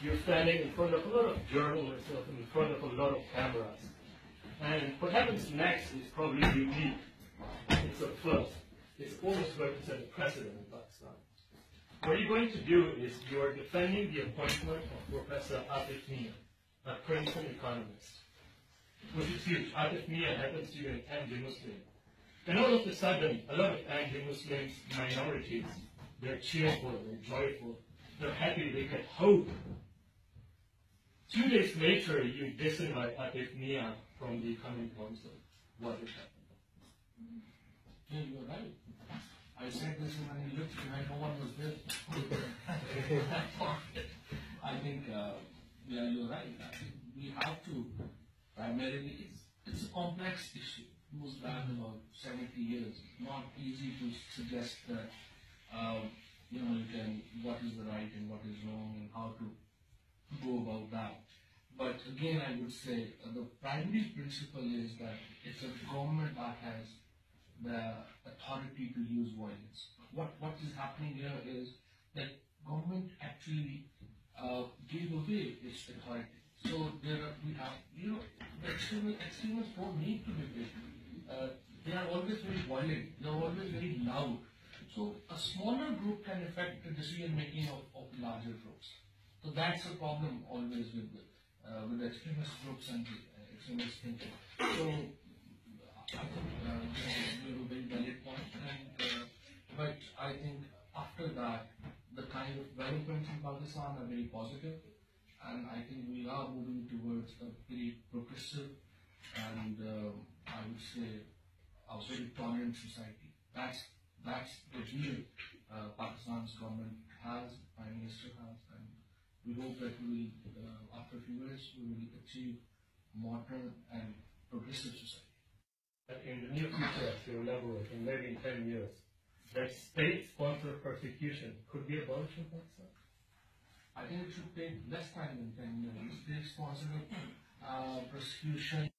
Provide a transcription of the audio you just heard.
you're standing in front of a lot of journalists, in front of a lot of cameras. And what happens next is probably unique. It's a first. It's almost going to set a precedent in Pakistan. What you're going to do is you are defending the appointment of Professor Cautif Miaں, a Princeton economist, which is huge. Cautif Miaں happens to be an anti-Muslim. And all of a sudden, a lot of anti-Muslims, minorities, they're cheerful, they're joyful, they're happy, they get hope. 2 days later, you disinvite Cautif Miaں from the Economic Council. What has happened? Yeah, you're right. I said this when he looked behind, no one was there. I think, yeah, you're right. I think we have to primarily, it's a complex issue. It goes back about 70 years. It's not easy to suggest that, you know, you can, what is the right and what is wrong and how to go about that. But again, I would say the primary principle is that it's a government that has the authority to use violence. What is happening here is that government actually gave away its authority. So we have, you know, the extremists don't need to be big. They are always very violent. They are always very loud. So a smaller group can affect the decision making of larger groups. So that's a problem always with the extremist groups and extremist thinking. So I think you have a very valid point, but I think after that, the kind of developments in Pakistan are very positive, and I think we are moving towards a very progressive and I would say a very tolerant society. That's the deal Pakistan's government has, Prime Minister has, and we hope that we will, after a few years, we will achieve modern and progressive society. In the near future, as you elaborate, in maybe in 10 years, that state-sponsored persecution could be abolished in Pakistan? I think it should take less time than 10 years. State-sponsored persecution